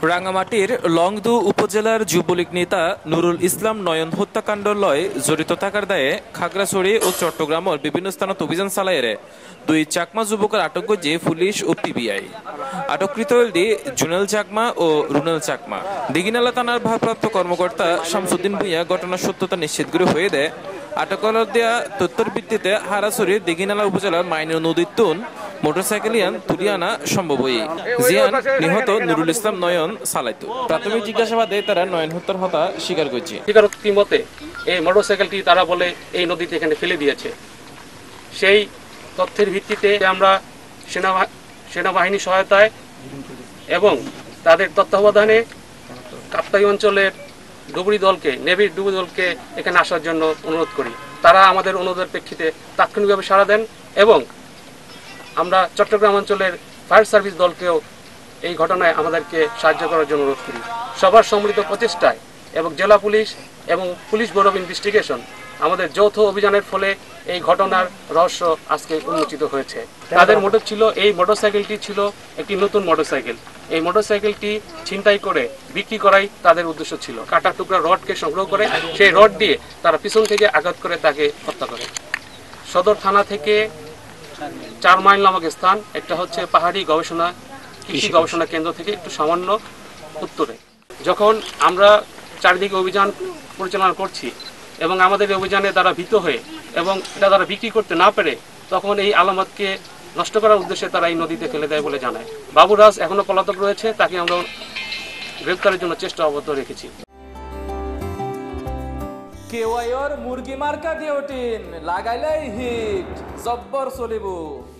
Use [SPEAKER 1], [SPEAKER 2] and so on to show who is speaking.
[SPEAKER 1] রাঙামাটির লংদু উপজেলার যুবলীগ নেতা নুরুল ইসলাম নয়ন হত্যাকাণ্ড লয় জড়িত থাকার দায়ে খাগড়াছড়ি ও চট্টগ্রামের বিভিন্ন স্থানত অভিযান চালাইরে দুই চাকমা যুবকের আটক করছে পুলিশ ও পিবিআই। আটককৃত হলদি জুনেল চাকমা ও রুনেল চাকমা। দিঘিনালা থানার ভারপ্রাপ্ত কর্মকর্তা শামসুদ্দিন ভুঁইয়া ঘটনার সত্যতা নিশ্চিত করে হয়ে দেয়। আটকের দেওয়া তথ্যের ভিত্তিতে হারাছড়ির দিঘিনালা উপজেলার মাইনু নদীর তুন মোটরসাইকেল ইয়ান তুলি আনা সম্ভব হই জিয়ান নিহত নুরুল ইসলাম নয়ন চালাইতো। প্রাথমিক জিজ্ঞাসাবাদে তারা নয়ন হত্যার হতা স্বীকার করছে।
[SPEAKER 2] স্বীকারোক্তি মতে এই মোটরসাইকেলটি তারা বলে এই নদীতে এখানে ফেলে দিয়েছে। সেই তথ্যের ভিত্তিতে আমরা সেনাবাহিনীর সহায়তায় এবং তাদের তত্ত্বাবধানে কাপ্তাই অঞ্চলের ডুবুরি দলকে, নেভির ডুবুরি দলকে এখানে আসার জন্য অনুরোধ করি। তারা আমাদের অনুরোধের প্রেক্ষিতে তাৎক্ষণিকভাবে সাড়া দেন এবং আমরা চট্টগ্রাম অঞ্চলের ফায়ার সার্ভিস দলকেও এই ঘটনায় আমাদেরকে সাহায্য করার জন্য অনুরোধ করি। সবার সম্মিলিত প্রচেষ্টায় এবং জেলা পুলিশ এবং পুলিশ ব্যুরো অফ ইনভেস্টিগেশন আমাদের যৌথ অভিযানের ফলে এই ঘটনার রহস্য আজকে উন্মোচিত হয়েছে। তাদের মোটর ছিল, এই মোটরসাইকেলটি ছিল একটি নতুন মোটরসাইকেল। এই মোটরসাইকেলটি ছিনতাই করে বিক্রি করাই তাদের উদ্দেশ্য ছিল। কাটা টুকরা রডকে সংগ্রহ করে সেই রড দিয়ে তারা পিছন থেকে আঘাত করে তাকে হত্যা করে। সদর থানা থেকে 4 মাইল নামক স্থান, একটা হচ্ছে পাহাড়ি গবেষণা কৃষি গবেষণা কেন্দ্র থেকে একটু সামান্য উত্তরে। যখন আমরা চারিদিকে অভিযান পরিচালনা করছি এবং আমাদের অভিযানে তারা ভীত হয়ে এবং এটা তারা বিক্রি করতে না পেরে তখন এই আলামতকে নষ্ট করার উদ্দেশ্যে তারা এই নদীতে ফেলে দেয় বলে জানায়। বাবুরাজ এখনো পলাতক রয়েছে, তাকে আমরা গ্রেফতারের জন্য চেষ্টা অব্যাহত রেখেছি।
[SPEAKER 3] কেওয়াইর মুরগি মার্কা ডিওটিন লাগাইলেই হিট জব্বর চলিব।